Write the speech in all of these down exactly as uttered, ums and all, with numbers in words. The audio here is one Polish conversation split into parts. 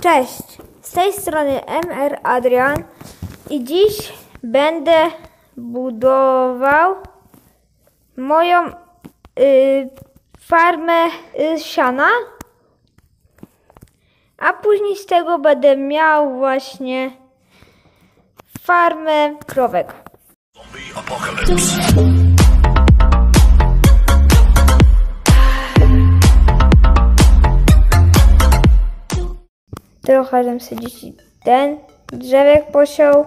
Cześć, z tej strony M R Adrian i dziś będę budował moją y, farmę y, siana, a później z tego będę miał właśnie farmę krowek. Trochę żem sobie dziś ten drzewek posiął.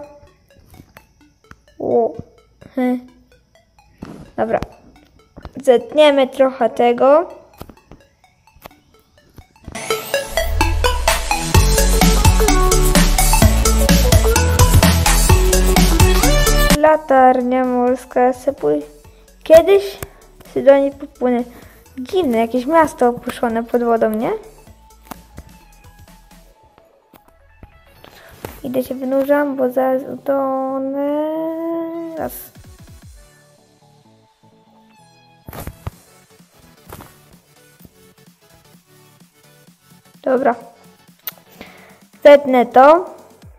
O. Hm. Dobra. Zetniemy trochę tego. Latarnia morska. Sepuj. Kiedyś się do niej popłynę. Dziwne, jakieś miasto opuszczone pod wodą, nie? Idę się wynurzam, bo zaraz utonę. Raz. Dobra. Zetnę to.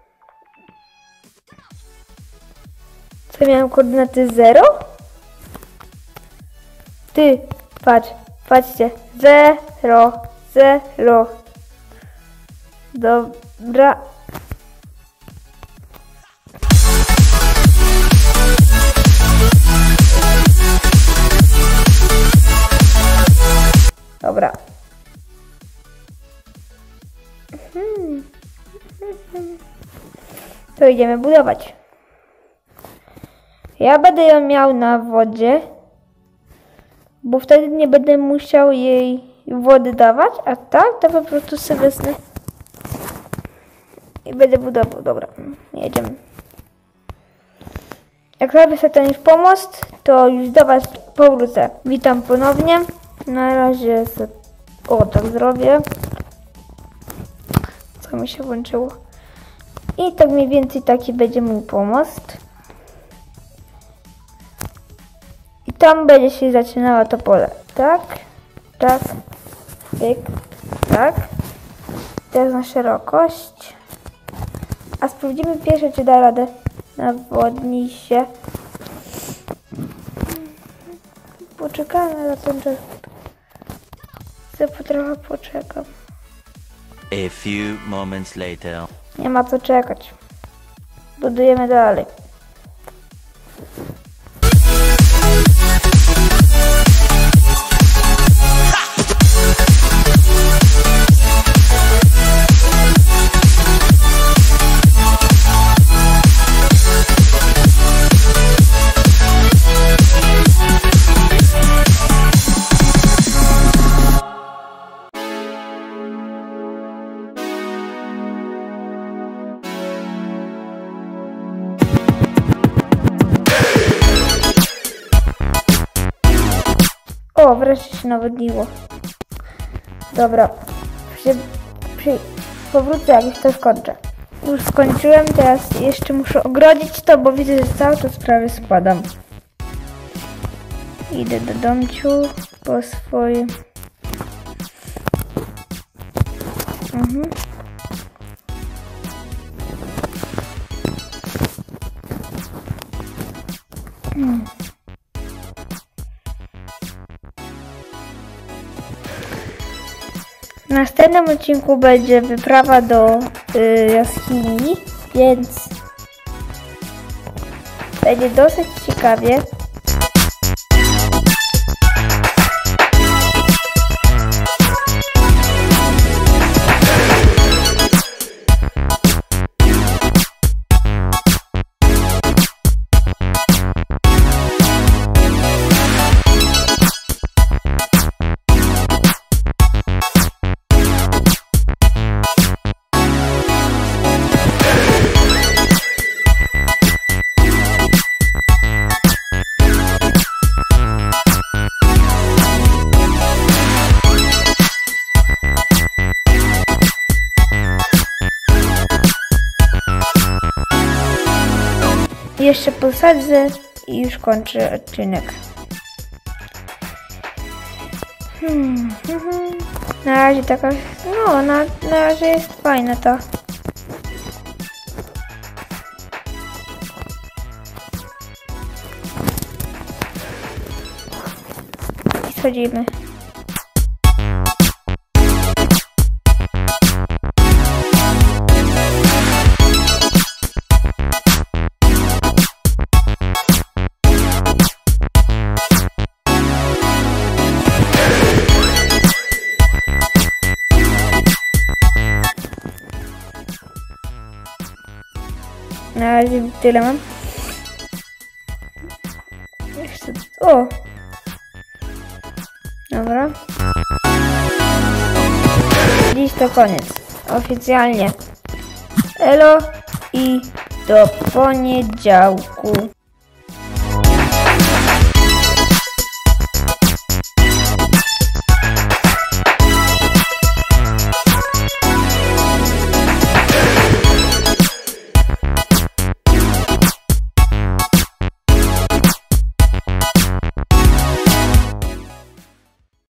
Co miałem koordynaty zero? Ty, patrz, patrzcie. Zero, zero. Dobra. Dobra. Hmm. To idziemy budować. Ja będę ją miał na wodzie, bo wtedy nie będę musiał jej wody dawać, a tak to po prostu sobie wezmę i będę budował. Dobra, jedziemy. Jak robię sobie ten już pomost, to już do Was powrócę. Witam ponownie. Na razie sobie, o tak zrobię. Co mi się włączyło. I tak mniej więcej taki będzie mój pomost. I tam będzie się zaczynało to pole. Tak, tak, pyk, tak. Teraz na szerokość. A sprawdzimy pierwsze, czy da radę nawodnić się. Poczekamy na ten czas. Trochę poczekam. A few moments later. Nie ma co czekać. Budujemy dalej. O, wreszcie się nawodniło. Dobra. Przy, przy, powrócę, jak już to skończę. Już skończyłem, teraz jeszcze muszę ogrodzić to, bo widzę, że cały czas prawie spadam. Idę do domciu po swoje. Mhm. Hmm. W następnym odcinku będzie wyprawa do y, jaskini, więc będzie dosyć ciekawie. Jeszcze posadzę i już kończę odcinek. Hmm, hmm, hmm. Na razie taka, no na, na razie jest fajna ta. I schodzimy. Na razie tyle mam. Jeszcze... O! Dobra. Dziś to koniec. Oficjalnie. Elo i do poniedziałku.